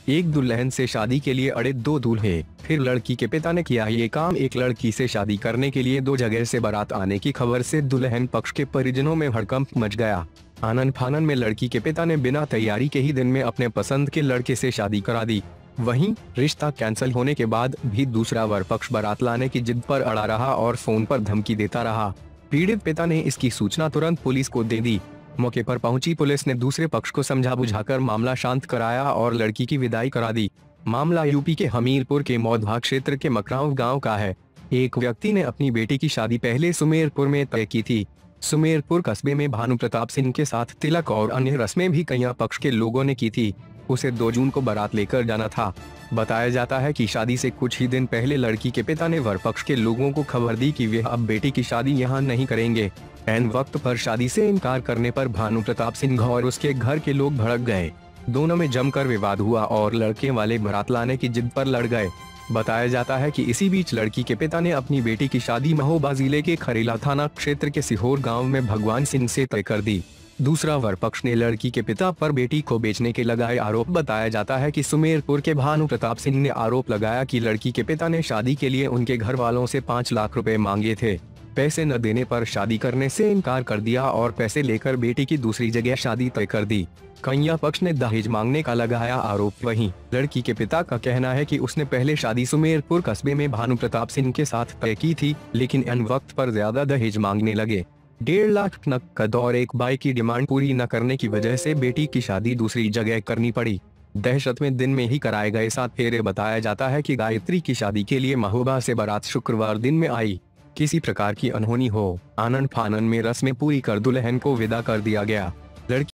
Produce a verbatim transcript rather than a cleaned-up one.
एक दुल्हन से शादी के लिए अड़े दो दूल्हे। फिर लड़की के पिता ने किया ये काम। एक लड़की से शादी करने के लिए दो जगह से बारात आने की खबर से दुल्हन पक्ष के परिजनों में हड़कंप मच गया। आनन फानन में लड़की के पिता ने बिना तैयारी के ही दिन में अपने पसंद के लड़के से शादी करा दी। वहीं रिश्ता कैंसिल होने के बाद भी दूसरा वर पक्ष बारात लाने की जिद पर अड़ा रहा और फोन पर धमकी देता रहा। पीड़ित पिता ने इसकी सूचना तुरंत पुलिस को दे दी। मौके पर पहुंची पुलिस ने दूसरे पक्ष को समझा बुझाकर मामला शांत कराया और लड़की की विदाई करा दी। मामला यूपी के हमीरपुर के मौदहा क्षेत्र के मकराव गांव का है। एक व्यक्ति ने अपनी बेटी की शादी पहले सुमेरपुर में तय की थी। सुमेरपुर कस्बे में भानुप्रताप सिंह के साथ तिलक और अन्य रस्में भी कन्या पक्ष के लोगों ने की थी। उसे दो जून को बारात लेकर जाना था। बताया जाता है कि शादी से कुछ ही दिन पहले लड़की के पिता ने वर पक्ष के लोगों को खबर दी कि वे अब बेटी की शादी यहां नहीं करेंगे। ऐन वक्त पर शादी से इनकार करने पर भानुप्रताप सिंह और उसके घर के लोग भड़क गए। दोनों में जमकर विवाद हुआ और लड़के वाले बारात लाने की जिद पर लड़ गए। बताया जाता है कि इसी बीच लड़की के पिता ने अपनी बेटी की शादी महोबा जिले के खरेला थाना क्षेत्र के सिहोर गाँव में भगवान सिंह से तय कर दी। दूसरा वर पक्ष ने लड़की के पिता पर बेटी को बेचने के लगाए आरोप। बताया जाता है कि सुमेरपुर के भानुप्रताप सिंह ने आरोप लगाया कि लड़की के पिता ने शादी के लिए उनके घर वालों से पाँच लाख रुपए मांगे थे। पैसे न देने पर शादी करने से इनकार कर दिया और पैसे लेकर बेटी की दूसरी जगह शादी तय कर दी। कन्या पक्ष ने दहेज मांगने का लगाया आरोप। वहीं लड़की के पिता का कहना है कि उसने पहले शादी सुमेरपुर कस्बे में भानुप्रताप सिंह के साथ तय की थी, लेकिन इन वक्त पर ज्यादा दहेज मांगने लगे। डेढ़ लाख नकद और एक बाइक की डिमांड पूरी न करने की वजह से बेटी की शादी दूसरी जगह करनी पड़ी। दहशत में दिन में ही कराए गए सात फेरे। बताया जाता है कि गायत्री की शादी के लिए महोबा से बारात शुक्रवार दिन में आई। किसी प्रकार की अनहोनी हो, आनन फानन में रस्में पूरी कर दुल्हन को विदा कर दिया गया। लड़की